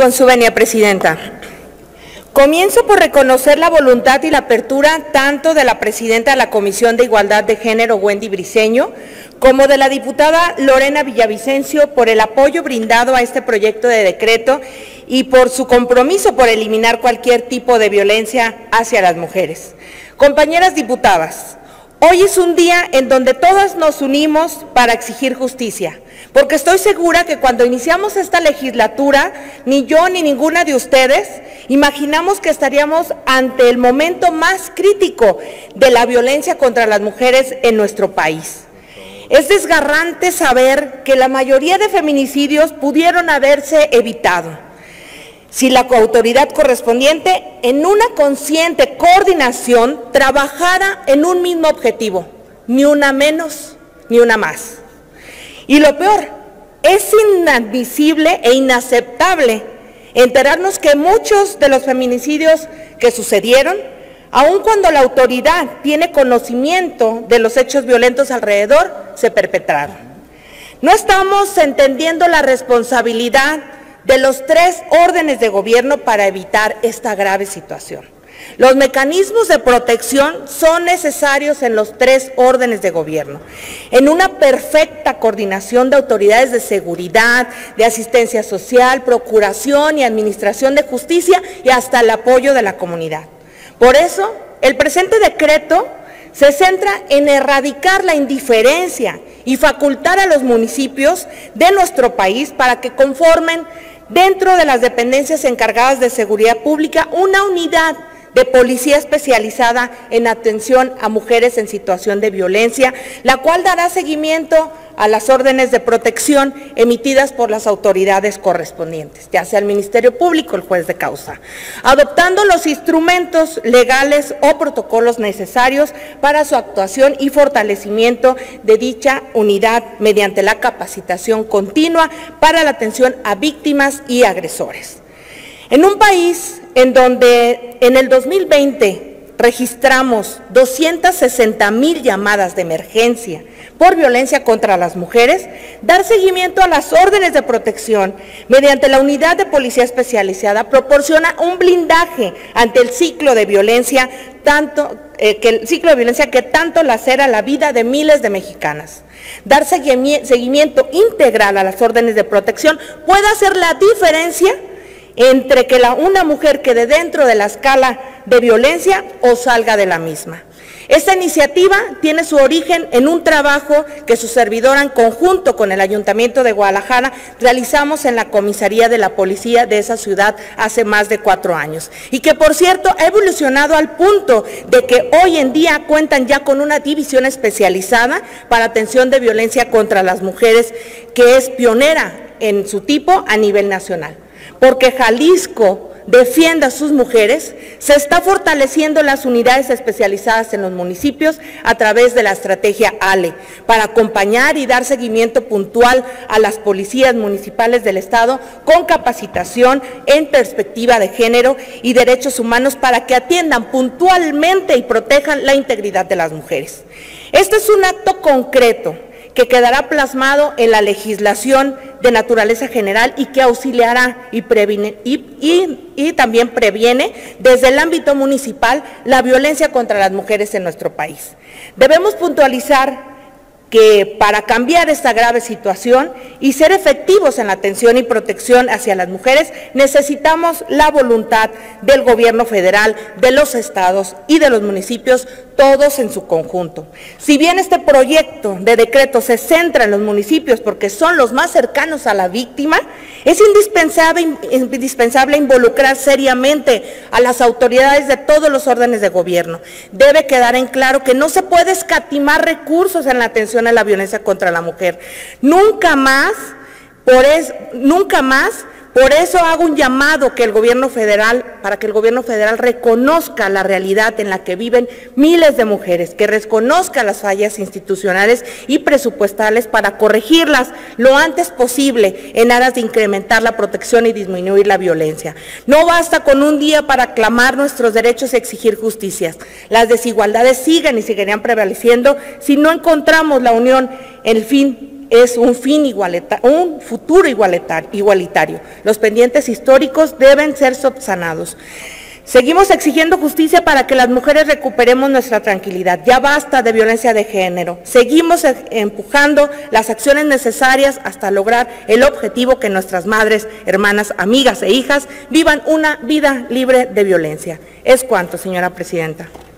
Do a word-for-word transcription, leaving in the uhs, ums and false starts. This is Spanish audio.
Con su venia, Presidenta. Comienzo por reconocer la voluntad y la apertura tanto de la Presidenta de la Comisión de Igualdad de Género, Wendy Briceño, como de la diputada Lorena Villavicencio por el apoyo brindado a este proyecto de decreto y por su compromiso por eliminar cualquier tipo de violencia hacia las mujeres. Compañeras diputadas, hoy es un día en donde todas nos unimos para exigir justicia, porque estoy segura que cuando iniciamos esta legislatura, ni yo ni ninguna de ustedes imaginamos que estaríamos ante el momento más crítico de la violencia contra las mujeres en nuestro país. Es desgarrante saber que la mayoría de feminicidios pudieron haberse evitado si la autoridad correspondiente, en una consciente coordinación, trabajara en un mismo objetivo, ni una menos, ni una más. Y lo peor, es inadmisible e inaceptable enterarnos que muchos de los feminicidios que sucedieron, aun cuando la autoridad tiene conocimiento de los hechos violentos alrededor, se perpetraron. No estamos entendiendo la responsabilidad de los tres órdenes de gobierno para evitar esta grave situación. Los mecanismos de protección son necesarios en los tres órdenes de gobierno, en una perfecta coordinación de autoridades de seguridad, de asistencia social, procuración y administración de justicia y hasta el apoyo de la comunidad. Por eso, el presente decreto se centra en erradicar la indiferencia y facultar a los municipios de nuestro país para que conformen dentro de las dependencias encargadas de seguridad pública una unidad de policía especializada en atención a mujeres en situación de violencia, la cual dará seguimiento a las órdenes de protección emitidas por las autoridades correspondientes, ya sea el Ministerio Público o el juez de causa, adoptando los instrumentos legales o protocolos necesarios para su actuación y fortalecimiento de dicha unidad mediante la capacitación continua para la atención a víctimas y agresores. En un país en donde en el dos mil veinte registramos doscientas sesenta mil llamadas de emergencia por violencia contra las mujeres, dar seguimiento a las órdenes de protección mediante la unidad de policía especializada proporciona un blindaje ante el ciclo de violencia, tanto, eh, que el ciclo de violencia que tanto lacera la vida de miles de mexicanas. Dar seguimiento integral a las órdenes de protección puede hacer la diferencia entre que la, una mujer quede dentro de la escala de violencia o salga de la misma. Esta iniciativa tiene su origen en un trabajo que su servidora en conjunto con el Ayuntamiento de Guadalajara realizamos en la comisaría de la policía de esa ciudad hace más de cuatro años y que por cierto ha evolucionado al punto de que hoy en día cuentan ya con una división especializada para atención de violencia contra las mujeres que es pionera en su tipo a nivel nacional. Porque Jalisco defienda a sus mujeres, se está fortaleciendo las unidades especializadas en los municipios a través de la estrategia A L E, para acompañar y dar seguimiento puntual a las policías municipales del Estado con capacitación en perspectiva de género y derechos humanos para que atiendan puntualmente y protejan la integridad de las mujeres. Este es un acto concreto que quedará plasmado en la legislación de naturaleza general y que auxiliará y, previne, y, y, y también previene desde el ámbito municipal la violencia contra las mujeres en nuestro país. Debemos puntualizar que para cambiar esta grave situación y ser efectivos en la atención y protección hacia las mujeres, necesitamos la voluntad del gobierno federal, de los estados y de los municipios, todos en su conjunto. Si bien este proyecto de decreto se centra en los municipios porque son los más cercanos a la víctima, es indispensable, indispensable involucrar seriamente a las autoridades de todos los órdenes de gobierno. Debe quedar en claro que no se puede escatimar recursos en la atención a la violencia contra la mujer. Nunca más, por eso, nunca más, por eso hago un llamado que el gobierno federal, para que el gobierno federal reconozca la realidad en la que viven miles de mujeres, que reconozca las fallas institucionales y presupuestales para corregirlas lo antes posible en aras de incrementar la protección y disminuir la violencia. No basta con un día para clamar nuestros derechos y exigir justicias. Las desigualdades siguen y seguirán prevaleciendo si no encontramos la unión, el fin es un, fin igualita, un futuro igualitario. Los pendientes históricos deben ser subsanados. Seguimos exigiendo justicia para que las mujeres recuperemos nuestra tranquilidad. Ya basta de violencia de género. Seguimos empujando las acciones necesarias hasta lograr el objetivo que nuestras madres, hermanas, amigas e hijas vivan una vida libre de violencia. Es cuanto, señora presidenta.